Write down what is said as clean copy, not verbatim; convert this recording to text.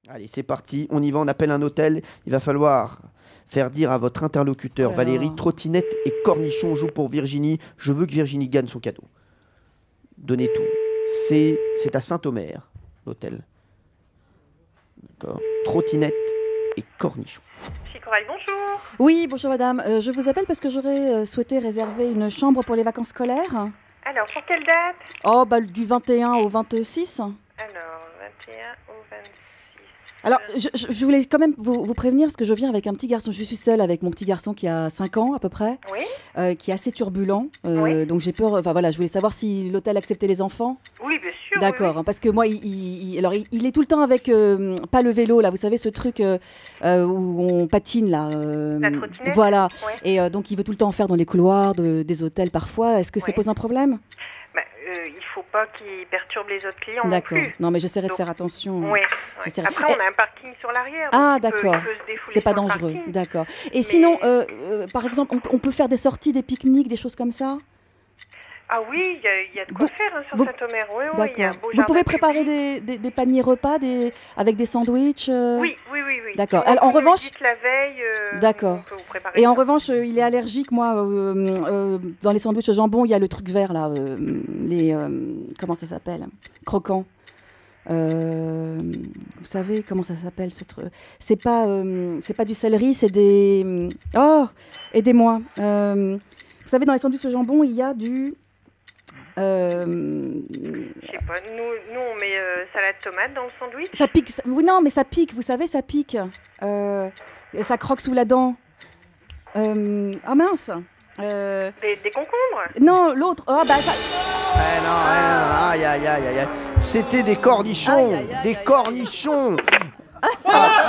Allez, c'est parti, on y va, on appelle un hôtel. Il va falloir faire dire à votre interlocuteur, Valérie, trottinette et cornichon. On joue pour Virginie. Je veux que Virginie gagne son cadeau. Donnez tout. C'est à Saint-Omer, l'hôtel. D'accord. Trottinette et cornichon. Corail, bonjour. Oui, bonjour madame. Je vous appelle parce que j'aurais souhaité réserver une chambre pour les vacances scolaires. Alors, pour quelle date? Oh, bah du 21 au 26. Alors, 21 au 26. Alors, je voulais quand même vous prévenir parce que je viens avec un petit garçon. Je suis seule avec mon petit garçon qui a 5 ans à peu près, oui. Qui est assez turbulent. Oui. Donc j'ai peur. Enfin voilà, je voulais savoir si l'hôtel acceptait les enfants. Oui, bien sûr. D'accord, oui. hein, parce que moi, il est tout le temps avec pas le vélo là, vous savez ce truc où on patine là. La trottinette. Voilà. Ouais. Et donc il veut tout le temps en faire dans les couloirs des hôtels parfois. Est-ce que ça pose un problème? Bah, il faut pas qu'il perturbe les autres clients. D'accord. Non plus. Non, mais j'essaierai de faire attention. Oui. J'essaierai. Après, on a un parking sur l'arrière. Ah, donc d'accord. C'est pas dangereux. D'accord. Et sinon, par exemple, on peut faire des sorties, des pique-niques, des choses comme ça? Ah oui, il y a de quoi faire sur Saint-Omer. Oui, oui, il y a un beau Vous pouvez jardin préparer des paniers repas avec des sandwichs Oui. D'accord. Alors, en revanche, dites la veille. D'accord. On peut vous préparer Et ça. en revanche, il est allergique, moi. Dans les sandwichs au jambon, il y a le truc vert là, comment ça s'appelle? Croquant. Vous savez comment ça s'appelle ce truc? C'est pas du céleri, c'est des. Oh, aidez-moi. Vous savez, dans les sandwichs au jambon, il y a du. Je sais pas, nous on met salade tomate dans le sandwich. Ça pique. Oui, non, mais ça pique, vous savez, ça pique. Ça croque sous la dent. Ah mince. Des concombres? Non, l'autre. Oh, bah ça. Aïe. C'était des cornichons. Des cornichons.